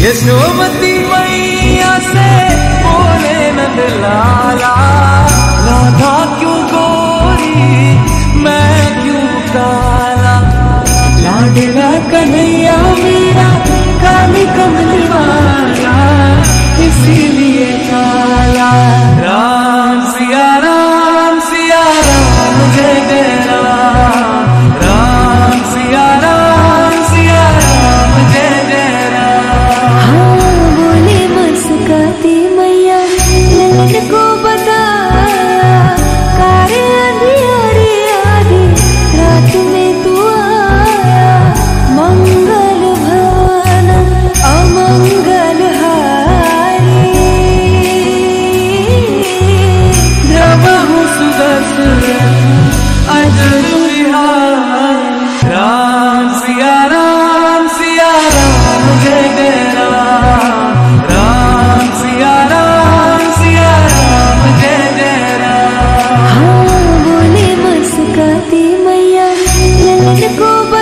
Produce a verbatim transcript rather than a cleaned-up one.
यशोमती मैया से बोले नंद लाला, राधा क्यों गोरी मैं क्यों काला, लाडला कन्हैया मेरा काली कमली वाला इसीलिए काला। राम सिया राम सिया राम जय जय राम, राम सिया राम सिया राम जय जय राम। हाँ बोले मुस्काती मैया ललन को बताया, कारे अंधियारे आधी रात में तू आया, मंगल भवन अमंगल हारी, द्रवहु सुदर्शन अजर विहारी। राम सिया राम सिया राम जय जय राम, राम सिया राम सिया राम जय जय राम। हाँ बोले मुस्काती मैया ललन को